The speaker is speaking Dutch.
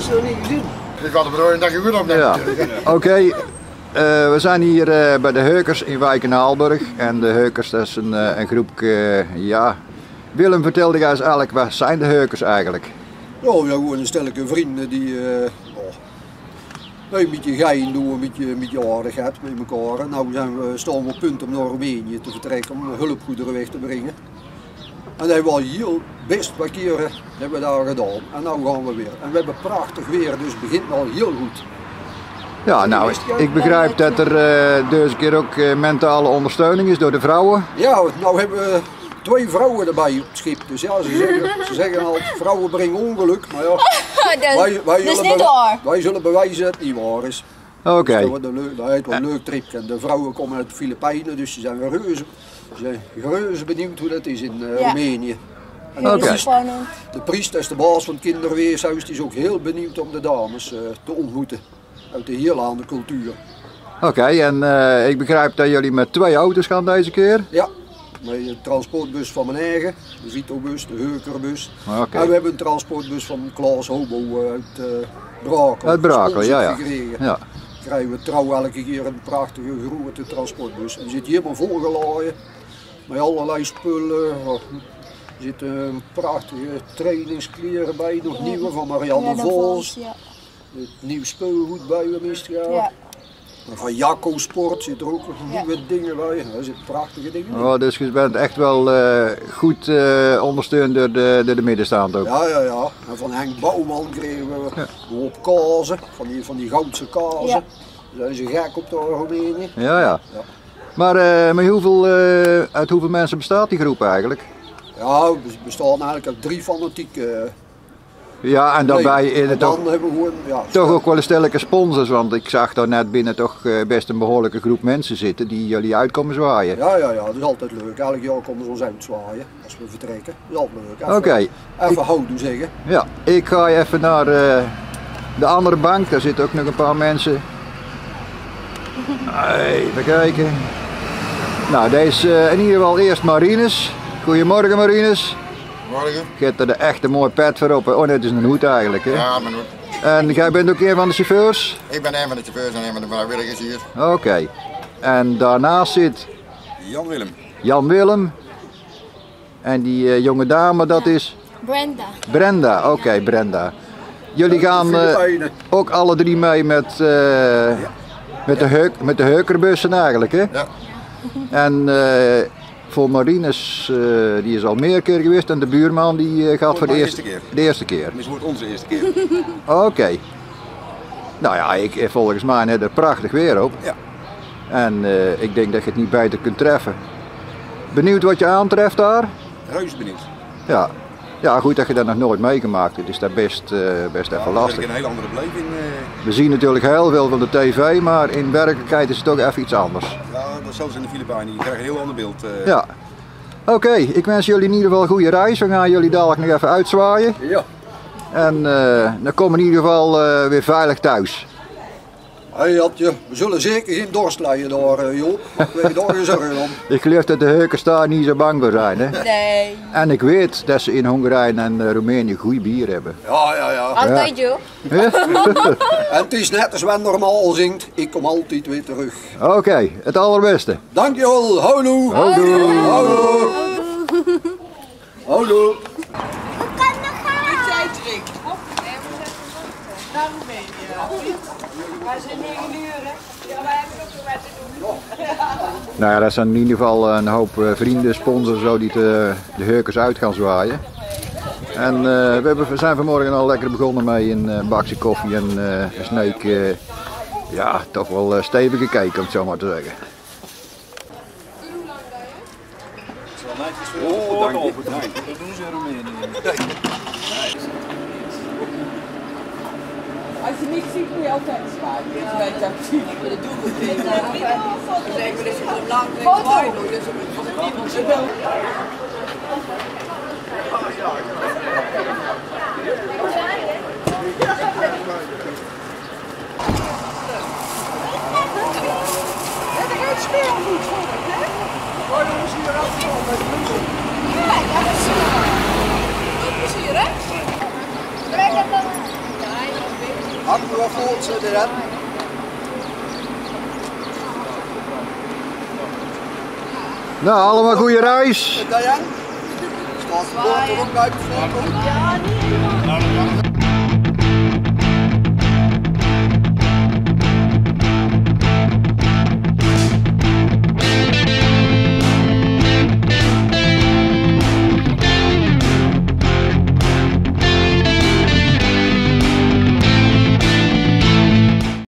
ze nog niet gezien. Ik had de bedoeling dat je goed opneemt. Ja. Oké, we zijn hier bij de Heukers in Wijk en Aalburg. En de Heukers, dat is een groep, ja... Willem, vertelde jij eens eigenlijk, wat zijn de Heukers eigenlijk? Ja, we hebben gewoon een stelletje vrienden die een beetje gein doen, een beetje aardigheid met elkaar. En nou staan we op punt om naar Roemenië te vertrekken om hulpgoederen weg te brengen. En dat hebben we al heel best wat keren hebben we daar gedaan. En nou gaan we weer. En we hebben prachtig weer, dus het begint al heel goed. Ja, nou, ik begrijp dat er deze keer ook mentale ondersteuning is door de vrouwen. Ja, nou hebben we 2 vrouwen erbij op het schip. Dus ja, ze zeggen al, vrouwen brengen ongeluk. Maar ja, wij zullen bewijzen dat het niet waar is. Oké. Dus dat is wel een leuk tripje. En de vrouwen komen uit de Filipijnen, dus ze zijn reuze benieuwd hoe dat is in Roemenië. Oké. De priester, dat is de baas van het kinderweeshuis, die is ook heel benieuwd om de dames te ontmoeten. Uit de heel andere cultuur. Oké, en ik begrijp dat jullie met 2 auto's gaan deze keer? Ja, met de transportbus van mijn eigen, de Vito-bus, de Heukerbus. Okay. En we hebben een transportbus van Klaas Hobo uit Brakel. Uit Brakel, ja. Ja. Krijgen we trouw elke keer een prachtige grote transportbus. En die zit hier helemaal volgeladen met allerlei spullen. Er zitten prachtige trainingskleren bij, nog nieuwe van Marianne Vos. Ja. Het nieuw speelgoed bij hem is het. Ja. Van Jacco Sport zit er ook nieuwe dingen bij. Er zitten prachtige dingen in. Oh, dus je bent echt wel goed ondersteund door de middenstaand ook. Ja. En van Henk Bouwman kregen we op kazen, van die goudse kazen. Ja. Daar zijn ze gek op de Roemenië. Ja. Maar uit hoeveel mensen bestaat die groep eigenlijk? Ja, we bestaan eigenlijk uit 3 fanatieke. Ja, en daarbij in het dan hebben we gewoon, toch ook wel een stelletje sponsors, want ik zag daar net binnen toch best een behoorlijke groep mensen zitten die jullie uitkomen zwaaien. Ja, dat is altijd leuk. Elk jaar komen ze ons uitzwaaien als we vertrekken. Dat is altijd leuk. Oké. Even houdoe zeggen. Ja, ik ga even naar de andere bank, daar zitten ook nog een paar mensen. Even kijken. Nou, deze in ieder geval eerst Marinus. Goedemorgen Marinus. Morgen. Je hebt er echt een mooi pet voor op. Oh nee, het is een hoed eigenlijk. Hè? Ja, mijn hoed. En jij bent ook een van de chauffeurs? Ik ben een van de chauffeurs en een van de vrijwilligers hier. Oké. En daarnaast zit? Jan Willem. Jan Willem. En die jonge dame, dat is? Brenda. Brenda, oké, Brenda. Jullie gaan ook alle 3 mee met de Heukerbussen eigenlijk, hè? Ja. En voor Marinus, die is al meer keer geweest en de buurman die gaat voor de eerste keer. Dit wordt onze eerste keer. Oké. Nou ja, volgens mij net er prachtig weer op. Ja. En ik denk dat je het niet beter kunt treffen. Benieuwd wat je aantreft daar? Reuze benieuwd. Ja. Ja, goed dat je dat nog nooit meegemaakt hebt. Dus dat is best even lastig. Dat is een hele andere beleving. We zien natuurlijk heel veel van de tv, maar in werkelijkheid is het toch even iets anders. Ja, dat is zelfs in de Filipijnen. Je krijgt een heel ander beeld. Ja. Oké, ik wens jullie in ieder geval een goede reis. We gaan jullie dadelijk nog even uitzwaaien. Ja. En dan komen we in ieder geval weer veilig thuis. Hey, we zullen zeker geen dorst lijden daar, Joop. Ik weet daar geen zorgen om. Ik geloof dat de Heukers daar niet zo bang voor zijn, hè? Nee. En ik weet dat ze in Hongarije en Roemenië goed bier hebben. Ja. Altijd, joh. En het is net als men normaal zingt, ik kom altijd weer terug. Oké, het allerbeste. Dankjewel, houdoe. Houdoe. Houdoe. Houdoe. Naar Roemenië. Wij zijn 9 uur, hè? Ja, wij hebben ook nog wat te doen. Nou ja, dat zijn in ieder geval een hoop vrienden, sponsors zo die de Heukers uit gaan zwaaien. En we zijn vanmorgen al lekker begonnen met een bakje koffie en een sneek, ja, toch wel stevig gekeken om het zo maar te zeggen. Oh, dank je. Dat doen ze in Roemenië. Als je niet ziet, moet je altijd zwaaien. Dat is beetje actief. Dat doen we niet. Dan zeggen we dat je gewoon lang weg zwaaien. Dus als het niemand zo wil. Dat is speelgoed voor het, hè? Oh, dan is hier ook gewoon met bloemen. Ja, dat is hier. Veel plezier, hè? Trek het dan. Ja, voelt zo erop. Nou, allemaal goede reis. Staat de bord erop bij de foto? Ja, niet helemaal.